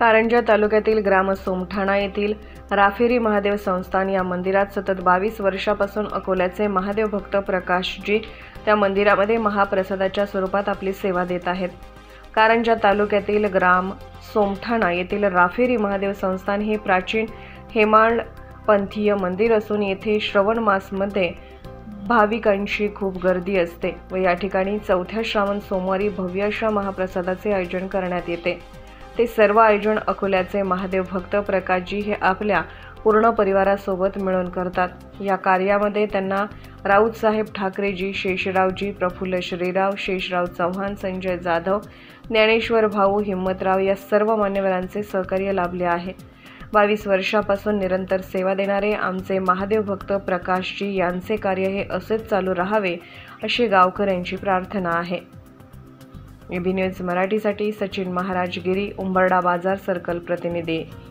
कारंजा तालुक्यातील ग्राम सोमठाणा येथील राफेरी महादेव संस्थान या मंदिरात सतत 22 वर्षापासून अकोल्याचे महादेव भक्त प्रकाशजी त्या मंदिरामध्ये महाप्रसादाच्या स्वरूपात आपली सेवा देत आहेत। कारंजा तालुक्यातील ग्राम सोमठाणा येथील राफेरी महादेव संस्थान हे प्राचीन हेमाळ पंथीय मंदिर असून येथे श्रावण मासमध्ये भाविकांची खूप गर्दी असते व या ठिकाणी चौथ्या श्रावण सोमवारी भव्य अशा महाप्रसादाचे आयोजन करण्यात येते। ते सर्व आयोजन अकोल्याचे महादेव भक्त प्रकाशजी हे आपल्या पूर्ण परिवारासोबत मिळून करतात। या कार्यामध्ये त्यांना राऊत साहेब ठाकरेजी, शेषरावजी, प्रफुल्ल श्रीराव, शेषराव चव्हाण, संजय जाधव, ज्ञानेश्वर भाऊ, हिम्मतराव या सर्व मान्यवरांचे सहकार्य लाभले आहे। 22 वर्षापासून निरंतर सेवा देणारे आमचे महादेव भक्त प्रकाशजी यांचे कार्य हे असेच चालू राहावे अशी गावकऱ्यांची प्रार्थना आहे। एबी न्यूज मराठीसाठी सचिन महाराज गिरी, उंबरडा बाजार सर्कल प्रतिनिधी।